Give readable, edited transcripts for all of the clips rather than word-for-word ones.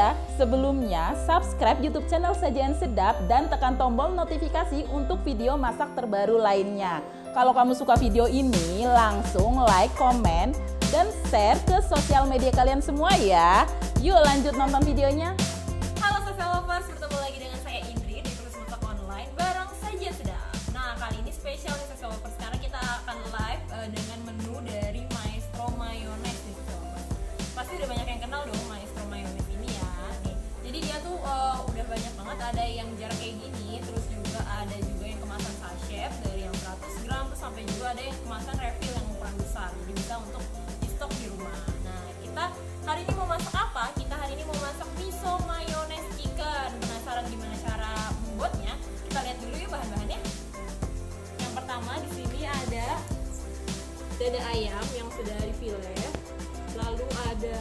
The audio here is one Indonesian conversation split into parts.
ya, sebelumnya subscribe YouTube channel Sajian Sedap dan tekan tombol notifikasi untuk video masak terbaru lainnya. Kalau kamu suka video ini, langsung like, komen, dan share ke sosial media kalian semua ya. Yuk lanjut nonton videonya. Halo social lovers, bertemu lagi dengan saya Indri di Terus Masak Online bareng Sajian Sedap. Nah, kali ini spesial nih social lovers karena kita akan live dengan menu dari Maestro Mayonnaise nih social lovers. Pasti udah banyak yang kenal dong Maestro Mayonnaise ini ya. Nih, jadi dia tuh udah banyak banget, ada yang jarak kayak gini, terus juga ada juga yang kemasan sachet dari yang 100 gram, terus sampai juga ada yang kemasan refill yang ukuran besar. Jadi bisa untuk di stok di rumah. Nah, kita hari ini mau masak apa? Kita hari ini mau masak miso mayonnaise chicken. Penasaran gimana cara membuatnya? Kita lihat dulu yuk bahan-bahannya. Yang pertama di sini ada dada ayam yang sudah di file. Lalu ada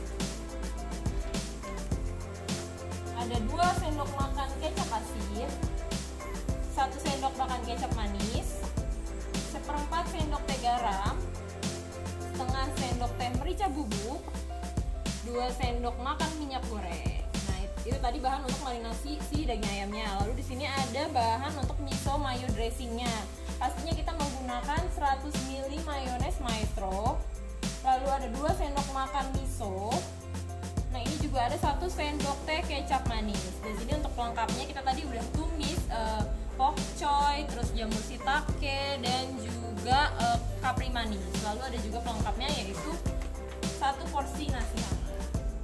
2 sendok makan kecap asin, 1 sendok makan kecap manis, 1/4 sendok teh garam, setengah sendok teh merica bubuk, 2 sendok makan minyak goreng. Nah, itu tadi bahan untuk marinasi si daging ayamnya. Lalu di sini ada bahan untuk miso mayo dressingnya. Pastinya kita menggunakan 100 ml mayones Maestro. Lalu ada 2 sendok makan miso. Nah, ini juga ada 1 sendok teh kecap manis. Dan sini untuk pelengkapnya kita tadi udah tumis pok choy, terus jamur shiitake, dan juga kapri manis. Lalu ada juga pelengkapnya yaitu 1 porsi nasi hangat.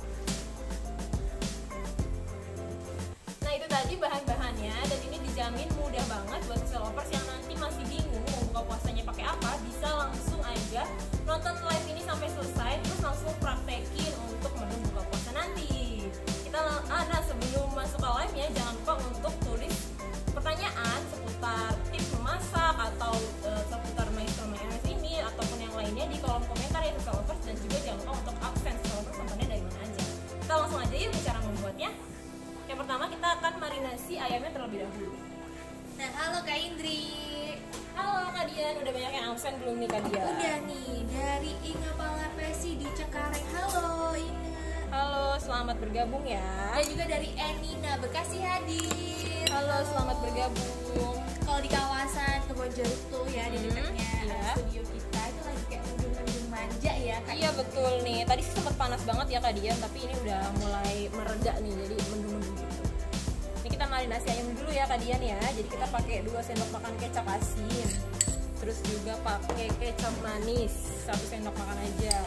Nah, itu tadi bahan-bahannya, dan ini dijamin mudah banget buat social lovers yang nanti masih bingung mau buka puasanya pakai apa. Bisa langsung aja nonton live ini sampai selesai, terus langsung praktekin untuk menu buka puasa nanti. Nah, sebelum masuk ke live nya, jangan lupa untuk tulis pertanyaan seputar tips memasak atau seputar Maestro Mayonnaise ini ataupun yang lainnya di kolom komentar ya social lovers, dan juga jangan lupa untuk absen social lovers nontonnya dari mana aja. Kita langsung aja yuk cara membuatnya. Yang pertama kita akan marinasi ayamnya terlebih dahulu. Nah, halo Kak Indri. Halo Kak Dian, udah banyak yang absen belum nih Kak Dian? Udah nih, dari Inga Palarpesi di Cengkareng. Halo Inga. Halo, selamat bergabung ya. Dan juga dari Enina Bekasi hadir. Halo, selamat bergabung. Kalau di kawasan Kebonjeruk tuh ya, di dekatnya Iya. studio kita itu lagi kayak mendung-mendung manja ya Kak. Iya betul nih, tadi sih sempat panas banget ya Kak Dian, tapi ini udah mulai mereda nih, jadi mendung-mendung gitu. Ini kita marinasi ayam dulu ya Kak Dian ya. Jadi kita pakai 2 sendok makan kecap asin, terus juga pakai kecap manis 1 sendok makan aja.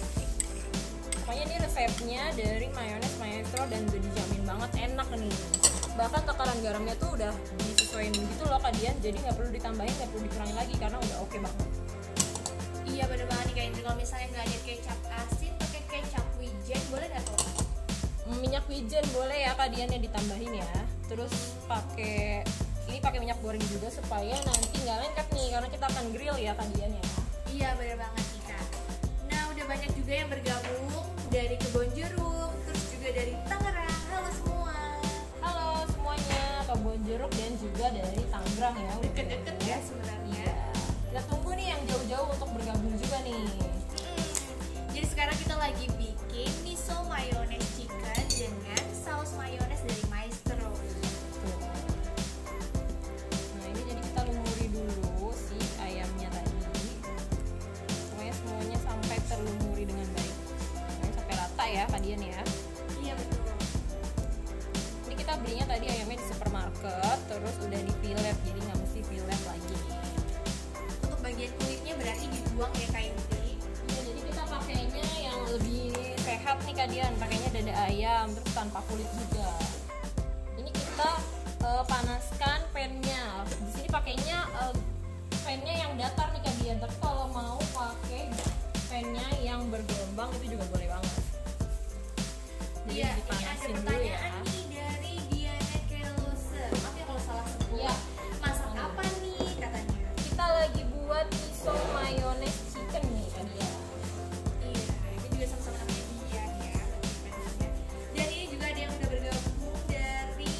Pokoknya ini resepnya dari Mayonnaise Maestro dan udah dijamin banget enak nih. Bahkan takaran garamnya tuh udah disesuaikan gitu loh Kak Dian, jadi nggak perlu ditambahin, nggak perlu dikurangin lagi karena udah oke banget. Iya bener banget nih Kak Indri. Kalau misalnya nggak ada kecap asin, pakai kecap wijen boleh nggak tuh? Minyak wijen boleh ya Kak Dian yang ditambahin ya. Terus pakai minyak goreng juga supaya nanti nggak lengket nih, karena kita akan grill ya Kak Dian ya. Iya bener banget nih Kak. Nah, udah banyak juga yang bergabung dari Kebonjeruk, terus juga dari Tangerang. Halo semua. Halo semuanya, Kebonjeruk dan juga dari Tangerang ya. Deket-deket ya sebenarnya. Kita tunggu nih yang jauh-jauh untuk bergabung juga nih. Jadi sekarang kita lagi bikin miso mayonnaise chicken dengan saus mayonnaise dari Maestro. Tuh. Nah, ini jadi kita lumuri dulu si ayamnya tadi. Pokoknya semuanya sampai terlumuri dengan baik. Pokoknya sampai rata ya Kak Dian ya. Iya betul. Ini kita belinya tadi ayamnya di supermarket, terus udah di fillet, jadi nggak mesti fillet lagi. Untuk bagian kulitnya berarti dibuang ya Kak Indri. Ya, jadi kita pakainya yang lebih sehat nih Kak Dian, pakainya dada ayam terus tanpa kulit juga. Ini kita panaskan pannya. Di sini pakainya pannya yang datar nih Kak Dian, tapi kalau mau pakai pannya yang bergelombang itu juga boleh banget. Jadi Iya, ini ada dipanasin dulu ya. pertanyaan nih dari Diana Kelose. Maaf ya kalau salah sebut. Iya. Masak apa nih katanya? Kita lagi buat miso mayonnaise chicken nih Kak Dian. Iya, ini juga sama-sama namanya Dian ya. Dan ini juga ada yang udah bergabung dari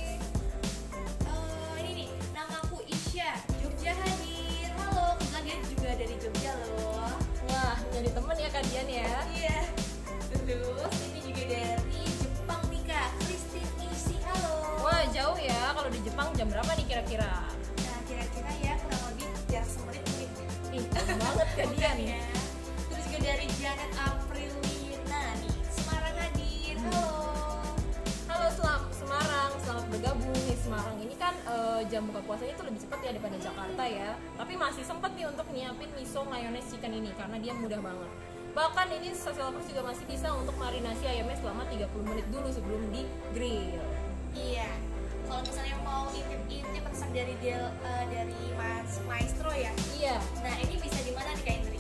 ini nih, namaku Isya, Jogja hadir. Halo, kebetulan dia juga dari Jogja loh. Wah, jadi temen ya Kak Dian ya. Iya. Terus ini juga dari Jepang. jam berapa nih kira-kira? Nah kira-kira ya kurang lebih jarak semenit mungkin. Ih, jauh banget ke dia nih. Ya. Terus juga dari Janet Aprilina nih, Semarang hadir. Halo. Halo Semarang, selamat bergabung nih. Semarang ini kan jam buka puasanya tuh lebih cepat ya daripada Jakarta ya. Tapi masih sempat nih untuk nyiapin miso mayonnaise chicken ini karena dia mudah banget. Bahkan ini social lovers juga masih bisa untuk marinasi ayamnya selama 30 menit dulu sebelum di grill. Iya. Kalau misalnya mau intip resep dari Mas Maestro ya. Iya. Nah ini bisa di mana nih Kak Indri?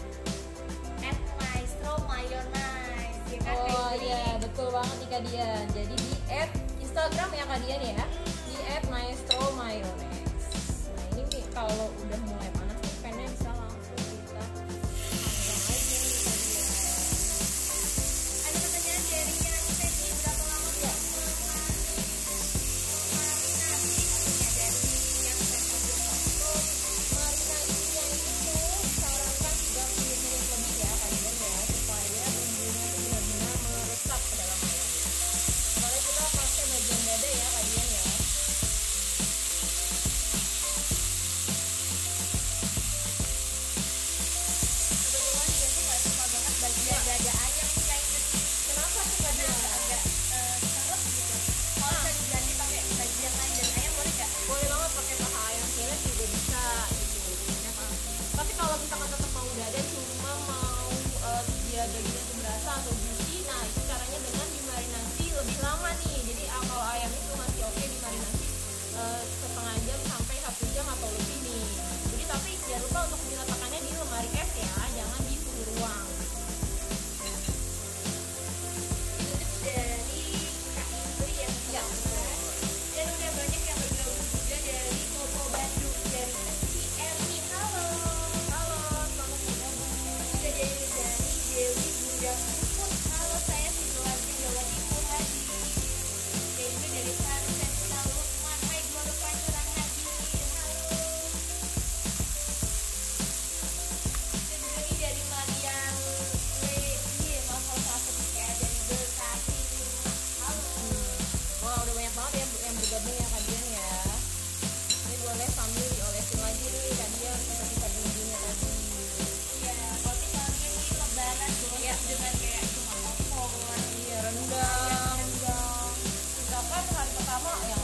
@maestro_mayonnaise ya kan Kak Oh Indri? iya, betul banget nih Kak Dian. Jadi di Instagram ya Kak Dian ya, di @maestro_mayonnaise. Nah ini nih kalau udah mulai panas nih pennya bisa langsung kita panggang aja nih Kak Dian. Ada pertanyaan dari yang Feby, berapa lama Iya. Marinasinya itu sarankan 30 menit lebih ya Kak Dian ya, supaya bumbunya tuh benar-benar meresap ke dalam ayam. Soalnya kita pakai bagian dada ya Kak Dian ya. Kebetulan dia tuh gak suka banget bagian dada ayam nih Kak Indri. Kenapa tuh Kak Karena Dian? agak seret gitu. Kalau bisa diganti pakai bagian lain dari ayam boleh gak? Boleh banget pakai paha ayam silet juga bisa gitu. Tapi kalau misalkan tetap mau dada cuma mau dia dagingnya tuh berasa atau juicy, nah itu caranya dengan dimarinasi lebih lama nih. Jadi kalau ayam itu masih oke dimarinasi setengah jam sampai 1 jam atau lebih nih. Jadi tapi jangan lupa untuk diletakkannya di lemari es ya, jangan di suhu ruang. Itu tips dari Kak Indri yang Ya, pertama. Dan udah banyak yang bergabung juga dari Kopo Bandung, dari SCMI. Halo. Halo, selamat bergabung. Juga dari Dewi Bunda Puput. Halo, saya Sidoarjo Jawa Timur hadir. Dan juga dari Sunset Salukman. Hai, keluarga Pancoran hadir. Halo. Dan juga nih dari Mariam Lewi, maaf kalau salah sebut ya, dari Bekasi. Halo. Wah udah banyak banget ya yang bergabung ya Kak Dian ya. Ini boleh sambil diolesin lagi nih Kak Dian kita bumbunya tadi. Iya, kalau misalnya nih lebaran bosan Iya. dengan kayak cuma opor. Iya rendang. Misalkan hari pertama yang